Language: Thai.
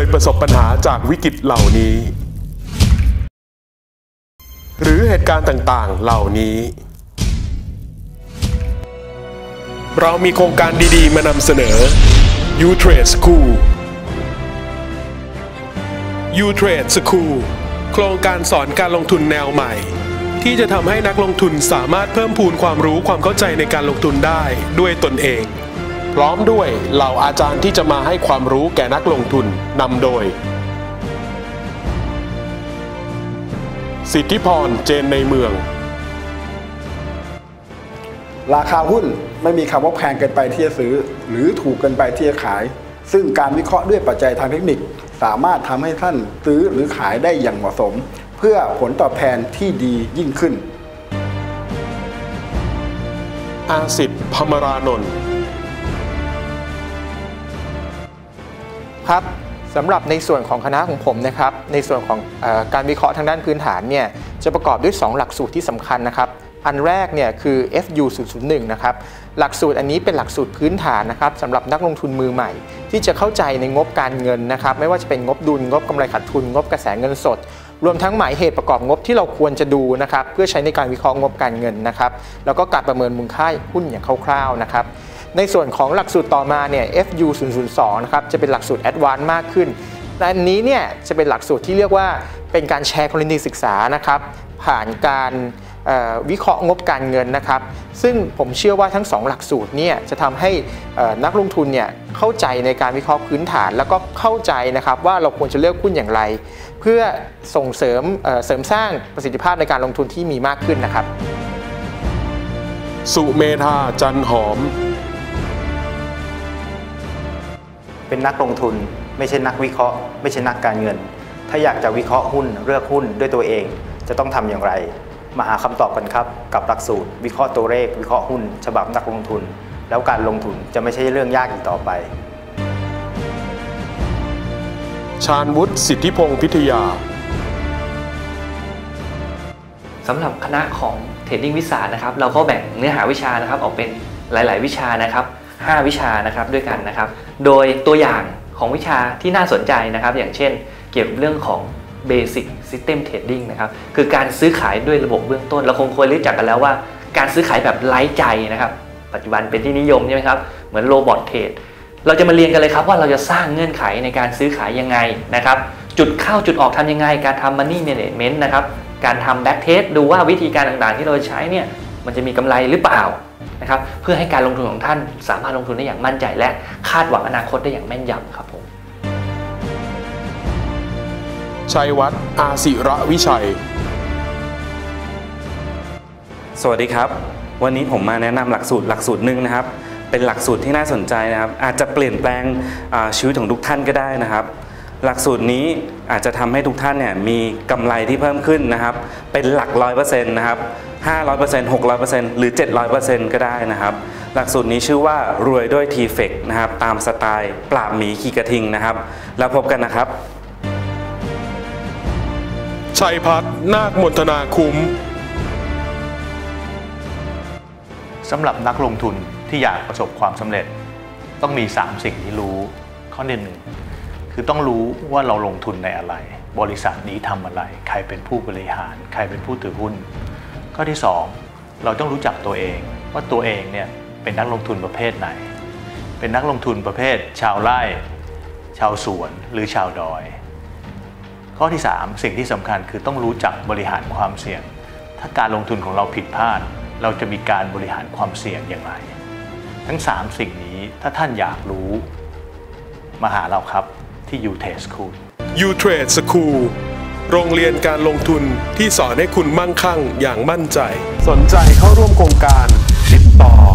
ยประสบปัญหาจากวิกฤตเหล่านี้หรือเหตุการณ์ต่างๆเหล่านี้เรามีโครงการดีๆมานำเสนอ UTRADE School UTRADE School โครงการสอนการลงทุนแนวใหม่ที่จะทำให้นักลงทุนสามารถเพิ่มพูนความรู้ความเข้าใจในการลงทุนได้ด้วยตนเองพร้อมด้วยเหล่าอาจารย์ที่จะมาให้ความรู้แก่นักลงทุนนำโดยสิทธิพร เจนในเมืองราคาหุ้นไม่มีคำว่าแพงเกินไปที่จะซื้อหรือถูกเกินไปที่จะขายซึ่งการวิเคราะห์ด้วยปัจจัยทางเทคนิคสามารถทำให้ท่านซื้อหรือขายได้อย่างเหมาะสมเพื่อผลตอบแทนที่ดียิ่งขึ้นอาสิทธิ์ พมรานนท์ครับสำหรับในส่วนของคณะของผมนะครับในส่วนของการวิเคราะห์ทางด้านพื้นฐานเนี่ยจะประกอบด้วย2หลักสูตรที่สำคัญนะครับอันแรกเนี่ยคือ FU 001นะครับหลักสูตรอันนี้เป็นหลักสูตรพื้นฐานนะครับสำหรับนักลงทุนมือใหม่ที่จะเข้าใจในงบการเงินนะครับไม่ว่าจะเป็นงบดุลงบกำไรขาดทุนงบกระแสเงินสดรวมทั้งหมายเหตุประกอบงบที่เราควรจะดูนะครับเพื่อใช้ในการวิเคราะห์งบการเงินนะครับแล้วก็การประเมินมูลค่าหุ้นอย่างคร่าวๆนะครับในส่วนของหลักสูตรต่อมาเนี่ย FU 002นะครับจะเป็นหลักสูตร Advanced มากขึ้นแต่อันนี้เนี่ยจะเป็นหลักสูตรที่เรียกว่าเป็นการแชร์กรณีศึกษานะครับผ่านการวิเคราะห์งบการเงินนะครับซึ่งผมเชื่อว่าทั้ง2หลักสูตรเนี่ยจะทำให้นักลงทุนเนี่ยเข้าใจในการวิเคราะห์พื้นฐานแล้วก็เข้าใจนะครับว่าเราควรจะเลือกหุ้นอย่างไรเพื่อส่งเสริมสร้างประสิทธิภาพในการลงทุนที่มีมากขึ้นนะครับสุเมธา จันหอมเป็นนักลงทุนไม่ใช่นักวิเคราะห์ไม่ใช่นักการเงินถ้าอยากจะวิเคราะห์หุ้นเลือกหุ้นด้วยตัวเองจะต้องทำอย่างไรมาหาคำตอบกันครับกับหลักสูตรวิเคราะห์ตัวเลขวิเคราะห์หุ้นฉบับนักลงทุนแล้วการลงทุนจะไม่ใช่เรื่องยากอีกต่อไปชาญวุฒิ สิทธิพงษ์พิทยาสำหรับคณะของเทรดดิ้งวิสานะครับเราก็แบ่งเนื้อหาวิชานะครับออกเป็นหลายๆวิชานะครับ5วิชานะครับด้วยกันนะครับโดยตัวอย่างของวิชาที่น่าสนใจนะครับอย่างเช่นเกี่ยวกับเรื่องของ Basic System Trading นะครับคือการซื้อขายด้วยระบบเบื้องต้นเราคงเคยรู้จักกันแล้วว่าการซื้อขายแบบไร้ใจนะครับปัจจุบันเป็นที่นิยมใช่ไหมครับเหมือนโรบอทเทรดเราจะมาเรียนกันเลยครับว่าเราจะสร้างเงื่อนไขในการซื้อขายยังไงนะครับจุดเข้าจุดออกทำยังไงการทำ Money Management นะครับการทำ Back Test ดูว่าวิธีการต่างๆที่เราใช้เนี่ยมันจะมีกำไรหรือเปล่านะครับเพื่อให้การลงทุนของท่านสามารถลงทุนได้อย่างมั่นใจและคาดหวังอนาคตได้อย่างแม่นยำครับผมชัยวัฒน์ อาศิระวิชัยสวัสดีครับวันนี้ผมมาแนะนำหลักสูตรหนึ่งนะครับเป็นหลักสูตรที่น่าสนใจนะครับอาจจะเปลี่ยนแปลงชีวิตของทุกท่านก็ได้นะครับหลักสูตรนี้อาจจะทำให้ทุกท่านเนี่ยมีกำไรที่เพิ่มขึ้นนะครับเป็นหลัก100%นะครับ500% 600% หรือ 700% ก็ได้นะครับหลักสูตรนี้ชื่อว่ารวยด้วย T-FEC นะครับตามสไตล์ปราบหมีขี่กระทิงนะครับแล้วพบกันนะครับชัยพัฒน์ นาคมนธนาคุ้มสำหรับนักลงทุนที่อยากประสบความสำเร็จต้องมี3สิ่งที่รู้ข้อที่1คือต้องรู้ว่าเราลงทุนในอะไรบริษัทนี้ทำอะไรใครเป็นผู้บริหารใครเป็นผู้ถือหุ้นข้อที่2เราต้องรู้จักตัวเองว่าตัวเองเนี่ยเป็นนักลงทุนประเภทไหนเป็นนักลงทุนประเภทชาวไร่ชาวสวนหรือชาวดอยข้อที่3สิ่งที่สำคัญคือต้องรู้จักบริหารความเสี่ยงถ้าการลงทุนของเราผิดพลาดเราจะมีการบริหารความเสี่ยงอย่างไรทั้ง3สิ่งนี้ถ้าท่านอยากรู้มาหาเราครับที่ UTRADE School UTRADE School โรงเรียนการลงทุนที่สอนให้คุณมั่งคั่งอย่างมั่นใจสนใจเข้าร่วมโครงการติดต่อ